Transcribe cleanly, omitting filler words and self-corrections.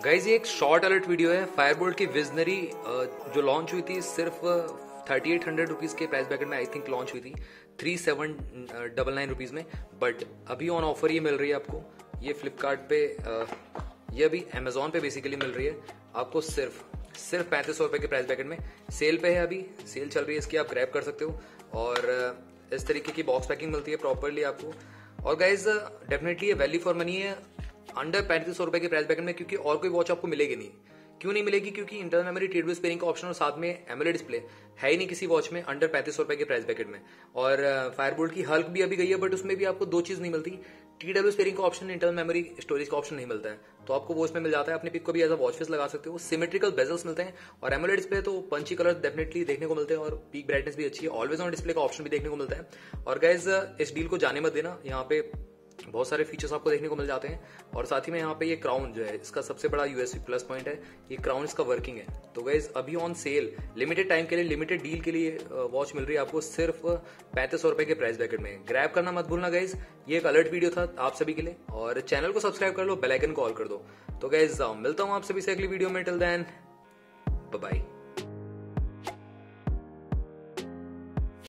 Guys ये एक short alert video है। फायरबोल्ट की विजनरी जो लॉन्च हुई थी सिर्फ 3800 रुपीज़ के प्राइस ब्रैकेट में आई थिंक लॉन्च हुई थी 3799 रुपीज़ में। बट अभी ऑन ऑफर ये मिल रही है आपको, ये फ्लिपकार्ट पे ये अभी अमेजोन पे बेसिकली मिल रही है आपको सिर्फ 3500 रुपये के प्राइस ब्रैकेट में। सेल पे है, अभी सेल चल रही है इसकी, आप ग्रैब कर सकते हो। और इस तरीके की बॉक्स पैकिंग मिलती है प्रॉपरली आपको। और गाइज डेफिनेटली ये वैल्यू फॉर मनी है अंडर 3500 रुपए के प्राइस ब्रैकेट में, क्योंकि और कोई वॉच आपको मिलेगी नहीं। क्यों नहीं मिलेगी? क्योंकि इंटरनल मेमोरी, टेबल स्पेयरिंग का ऑप्शन और साथ में एमोलेड डिस्प्ले है ही नहीं किसी वॉच में अंडर 3500 रुपए के प्राइस ब्रैकेट में। और फायरबोल्ट की हल्क भी अभी गई है, बट उसमें भी आपको दो चीज नहीं मिलती, टीडब्ल्यू स्पेयरिंग का ऑप्शन, इंटरनल मेमोरी स्टोरेज का ऑप्शन नहीं मिलता है। तो आपको वो इसमें मिल जाता है, अपने पिक को भी एज अ वॉच फेस लगा सकते हो। सिमेट्रिकल बेजल्स मिलते हैं और एमोलेड डिस्प्ले तो पंची कलर डेफिनेटली देखने को मिलते हैं और पीक ब्राइटनेस भी अच्छी है। ऑलवेज ऑन डिस्प्ले का ऑप्शन भी देखने को मिलता है। और गाइज इस डील को जाने मत देना, यहाँ पे बहुत सारे फीचर्स आपको देखने को मिल जाते हैं। और साथ ही में यहाँ पे ये क्राउन जो है इसका सबसे बड़ा यूएसपी प्लस पॉइंट है, ये क्राउन इसका वर्किंग है। तो गाइज अभी ऑन सेल लिमिटेड टाइम के लिए, लिमिटेड डील के लिए वॉच मिल रही है आपको सिर्फ 3500 रुपए के प्राइस ब्रैकेट में। ग्रैब करना मत भूलना गाइज। ये एक अलर्ट वीडियो था आप सभी के लिए, और चैनल को सब्सक्राइब कर लो, बेल आइकन को ऑल कर दो। तो गाइज मिलता हूँ आप सभी से अगली वीडियो में। Till then bye bye.